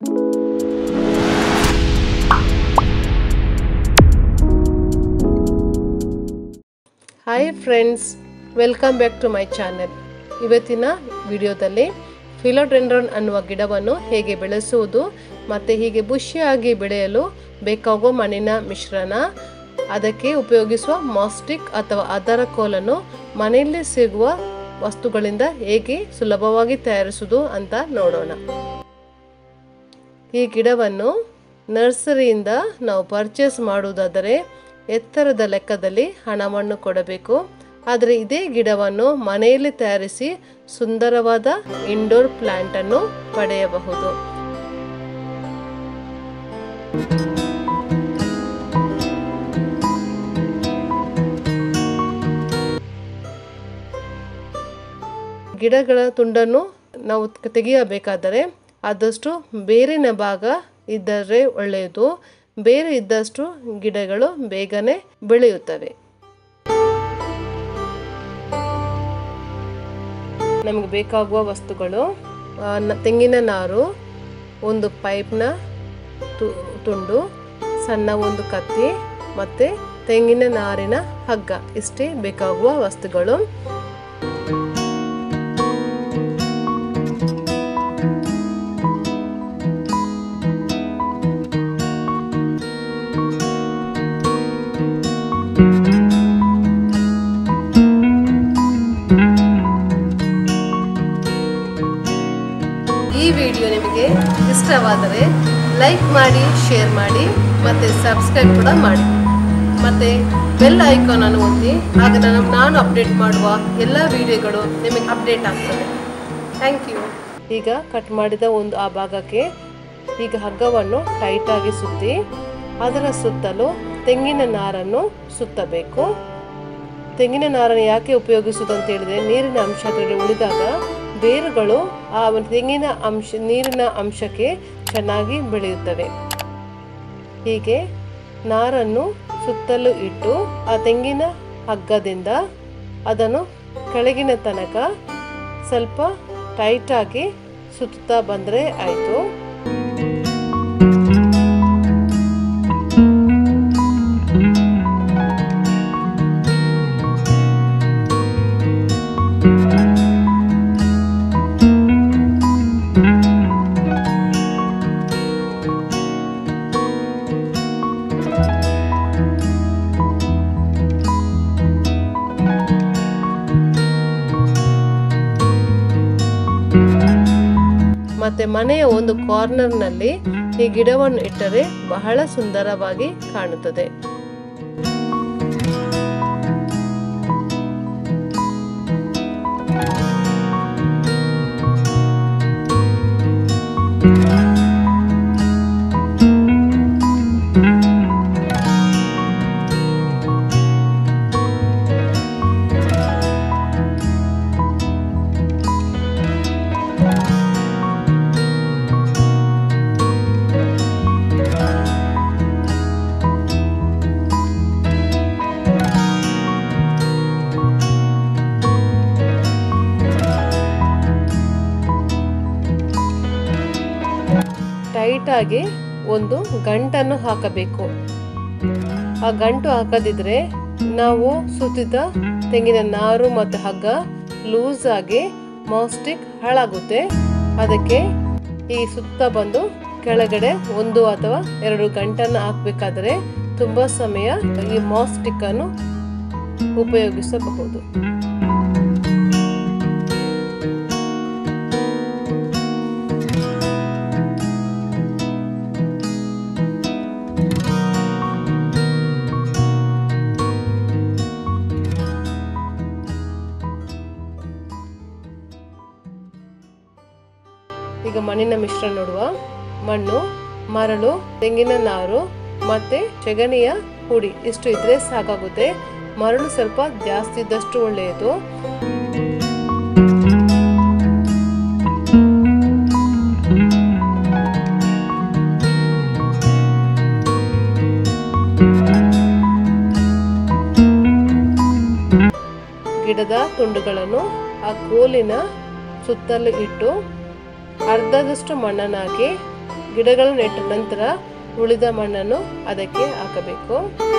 Hi friends, welcome back to my channel. ಇವತ್ತಿನ ವಿಡಿಯೋದಲ್ಲಿ ಫಿಲೋಡೆಂಡ್ರಾನ್ ಅನ್ನುವ ಗಿಡವನ್ನು ಹೇಗೆ ಬೆಳೆಸುವುದು ಮತ್ತು ಹೀಗೆ ಬುಷಿಯಾಗಿ ಬೆಳೆಯಲು ಬೇಕಾಗುವ ಮಣ್ಣಿನ ಮಿಶ್ರಣ, ಅದಕ್ಕೆ ಉಪಯೋಗಿಸುವ ಮಾಸ್ಟಿಕ್ ಅಥವಾ ಅದರ ಕೋಲನ್ನು ಮನೆಯಲ್ಲಿ ಸಿಗುವ ವಸ್ತುಗಳಿಂದ ಹೇಗೆ ಸುಲಭವಾಗಿ ತಯಾರಿಸುವುದು ಅಂತ ನೋಡೋಣ. ಈ ಗಿಡವನ್ನು ನರ್ಸರಿಯಿಂದ ನಾವು ಪರ್ಚೇಸ್ ಮಾಡುವುದಾದರೆ ಎತ್ತರದ ಲೆಕ್ಕದಲ್ಲಿ ಹಣವನ್ನು ಕೊಡಬೇಕು. ಆದರೆ ಇದೇ ಗಿಡವನ್ನು ಮನೆಯಲ್ಲಿ ತಯಾರಿಸಿ ಸುಂದರವಾದ ಇಂಡೋರ್ ಪ್ಲಾಂಟ್ ಅನ್ನು ಪಡೆಯಬಹುದು. ಗಿಡಗಳ ತುಂಡನ್ನು ನಾವು ತೆಗೆಯಬೇಕಾದರೆ ಆದಷ್ಟು ಬೇರಿನ ಭಾಗ ಇದ್ದರೆ ಒಳ್ಳೆಯದು. ಬೇರೆ ಇದ್ದಷ್ಟು ಗಿಡಗಳು ಬೇಗನೆ ಬೆಳೆಯುತ್ತವೆ. ನಮಗೆ ಬೇಕಾಗುವ ವಸ್ತುಗಳು: ತೆಂಗಿನ ನಾರು, ಒಂದು ಪೈಪ್ನ ತುಂಡು, ಸಣ್ಣ ಒಂದು ಕತ್ತಿ ಮತ್ತು ತೆಂಗಿನ ನಾರಿನ ಹಗ್ಗ. ಇಷ್ಟೇ ಬೇಕಾಗುವ ವಸ್ತುಗಳು. ಈ ವಿಡಿಯೋ ನಿಮಗೆ ಇಷ್ಟವಾದರೆ ಲೈಕ್ ಮಾಡಿ, ಶೇರ್ ಮಾಡಿ ಮತ್ತು ಸಬ್ಸ್ಕ್ರೈಬ್ ಕೂಡ ಮಾಡಿ. ಮತ್ತು ಬೆಲ್ ಐಕಾನ್ ಅನ್ನು ಒತ್ತಿ, ಆಗ ನಾನು ಅಪ್ಡೇಟ್ ಮಾಡುವ ಎಲ್ಲ ವಿಡಿಯೋಗಳು ನಿಮಗೆ ಅಪ್ಡೇಟ್ ಆಗ್ತದೆ. Thank you. ಈಗ ಕಟ್ ಮಾಡಿದ ಆ ಭಾಗಕ್ಕೆ ಈಗ ಹಗ್ಗವನ್ನು ಟೈಟಾಗಿ ಸುತ್ತಿ ಅದರ ಸುತ್ತಲೂ ತೆಂಗಿನ ನಾರನ್ನು ಸುತ್ತಬೇಕು. ತೆಂಗಿನ ನಾರನ್ನು ಯಾಕೆ ಉಪಯೋಗಿಸುವುದು ಅಂತ ಹೇಳಿದರೆ, ನೀರಿನ ಅಂಶ ಉಳಿದಾಗ ಬೇರುಗಳು ಆ ನೀರಿನ ಅಂಶಕ್ಕೆ ಚೆನ್ನಾಗಿ ಬೆಳೆಯುತ್ತವೆ. ಹೀಗೆ ನಾರನ್ನು ಸುತ್ತಲೂ ಇಟ್ಟು ಆ ತೆಂಗಿನ ಹಗ್ಗದಿಂದ ಅದನ್ನು ಕೆಳಗಿನ ತನಕ ಸ್ವಲ್ಪ ಟೈಟಾಗಿ ಸುತ್ತಾ ಬಂದರೆ ಆಯಿತು. ಮತ್ತೆ ಮನೆಯ ಒಂದು ಕಾರ್ನರ್ನಲ್ಲಿ ಈ ಗಿಡವನ್ನು ಇಟ್ಟರೆ ಬಹಳ ಸುಂದರವಾಗಿ ಕಾಣುತ್ತದೆ. ಟೈಟಾಗಿ ಒಂದು ಗಂಟನ್ನು ಹಾಕಬೇಕು. ಆ ಗಂಟು ಹಾಕದಿದ್ರೆ ನಾವು ಸುತ್ತಿದ ತೆಂಗಿನ ನಾರು ಮತ್ತು ಹಗ್ಗ ಲೂಸ್ ಆಗಿ ಮಾಸ್ಟಿಕ್ ಹಾಳಾಗುತ್ತೆ. ಅದಕ್ಕೆ ಈ ಸುತ್ತ ಬಂದು ಕೆಳಗಡೆ 1 ಅಥವಾ 2 ಗಂಟನ್ನು ಹಾಕಬೇಕಾದರೆ ತುಂಬ ಸಮಯ ಈ ಮಾಸ್ಟಿಕ್ ಅನ್ನು ಉಪಯೋಗಿಸಬಹುದು. ಈಗ ಮಣ್ಣಿನ ಮಿಶ್ರಣ ನೋಡುವ. ಮಣ್ಣು, ಮರಳು, ತೆಂಗಿನ ನಾರು ಮತ್ತೆ ಸೆಗಣಿಯ ಹುಡಿ ಇಷ್ಟು ಇದ್ರೆ ಸಾಕಾಗುತ್ತೆ. ಮರಳು ಸ್ವಲ್ಪ ಜಾಸ್ತಿ ಇದ್ದಷ್ಟು ಒಳ್ಳೆಯದು. ಗಿಡದ ತುಂಡುಗಳನ್ನು ಆ ಕೋಲಿನ ಸುತ್ತಲೂ ಇಟ್ಟು ಅರ್ಧದಷ್ಟು ಮಣ್ಣನ್ನು ಹಾಕಿ ಗಿಡಗಳು ನೆಟ್ಟ ನಂತರ ಉಳಿದ ಮಣ್ಣನ್ನು ಅದಕ್ಕೆ ಹಾಕಬೇಕು.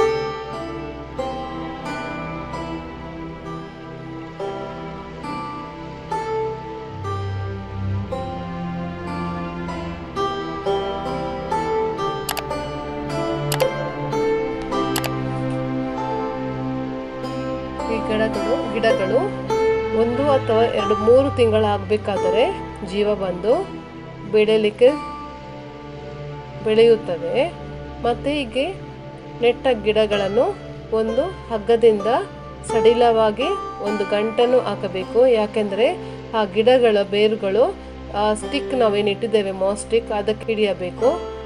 ಈ ಗಿಡಗಳು 1 ಅಥವಾ 2-3 ತಿಂಗಳಾಗಬೇಕಾದರೆ ಜೀವ ಬಂದು ಬೆಳೆಯುತ್ತದೆ. ಮತ್ತು ಹೀಗೆ ನೆಟ್ಟ ಗಿಡಗಳನ್ನು ಒಂದು ಹಗ್ಗದಿಂದ ಸಡಿಲವಾಗಿ ಒಂದು ಗಂಟನ್ನು ಹಾಕಬೇಕು. ಯಾಕೆಂದರೆ ಆ ಗಿಡಗಳ ಬೇರುಗಳು ಆ ಸ್ಟಿಕ್ ನಾವೇನಿಟ್ಟಿದ್ದೇವೆ ಮಾಸ್ ಸ್ಟಿಕ್ ಅದಕ್ಕೆ ಹಿಡಿಯಬೇಕು.